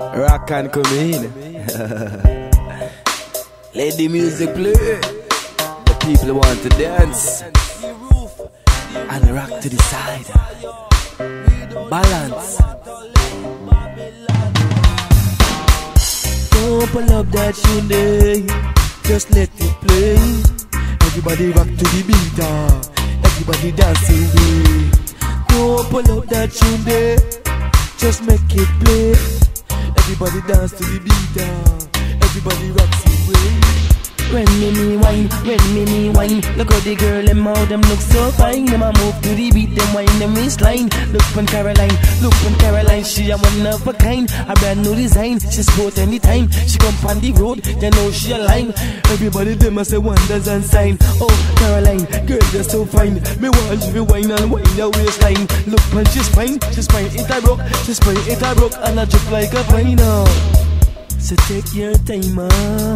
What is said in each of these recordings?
Rock and come in. Let the music play. The people want to dance and rock to the side. Balance. Don't pull up that tune day, just let it play. Everybody rock to the beat, everybody dancing way. Don't pull up that tune day, just make it play. Everybody dance to the beat, everybody rocks it way. When me wine, look how the girl them out, them look so fine. Them a move to the beat, them wine them waistline. Look when Caroline, she a one of a kind. A brand new design, she sport anytime. She come on the road, you know she a line. Everybody them a say wonders and sign. Oh Caroline, girl you're so fine. Me want you wine and wine your waistline. Look when she's fine, it a broke, it a broke, and I drip like a pine. So take your time,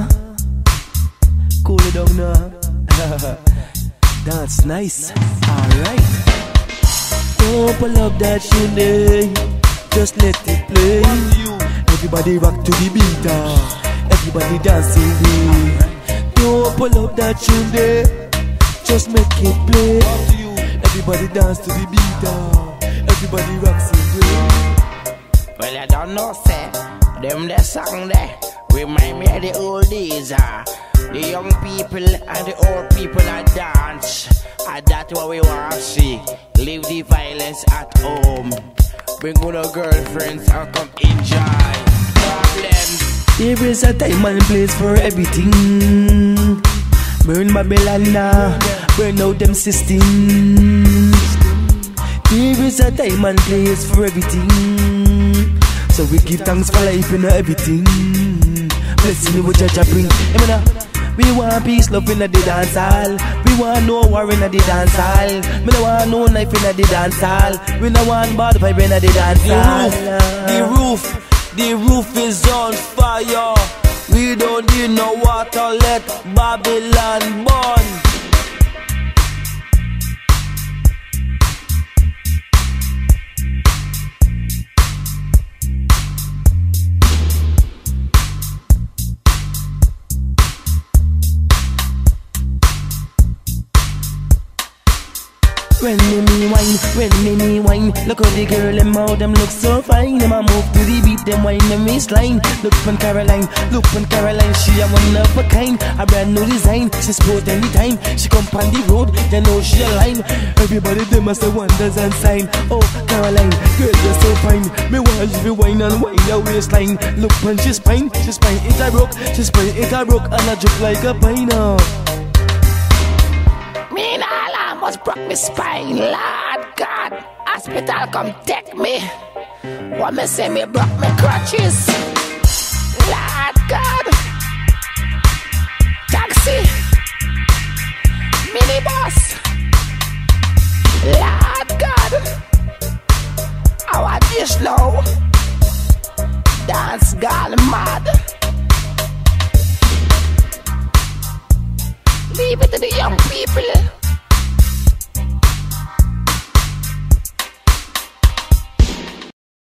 cool it down now. That's nice. Alright. Don't pull up that tune, just let it play. Everybody rock to the beat, everybody dancing way. Don't pull up that tune, just make it play. Everybody dance to the beat, everybody rocks it way. Well, I don't know, say them the song there remind me of the old days. The young people and the old people are dance, and that's what we want to see. Leave the violence at home. Bring on our girlfriends and come enjoy. Problemz. There is a time and place for everything. Burn Babylon now, burn out them systems. There is a time and place for everything. So we give thanks for life and everything. Blessing what Jah bring. We want peace, love in the dance hall. We want no war in the dance hall. We don't want no knife in the dance hall. We don't want bad vibe in the dance hall. The roof is on fire. We don't need no water, let Babylon burn. When me wine, look how the girl them out, them look so fine. Them a move to the beat, them wine them waistline. Look when Caroline, she a one of a kind. A brand new design, she sport anytime. She come on the road, you know she a line. Everybody them must say wonders and sign. Oh Caroline, girl you're so fine. Me want you wine and wine your waistline. Look when she's fine, it a broke, it a broke, and I drip like a pine. Almost broke my spine, Lord God. Hospital come take me. What me say me broke my crutches, Lord God. Taxi, minibus, Lord God. Our dish now, dance girl mad. Leave it to the young people.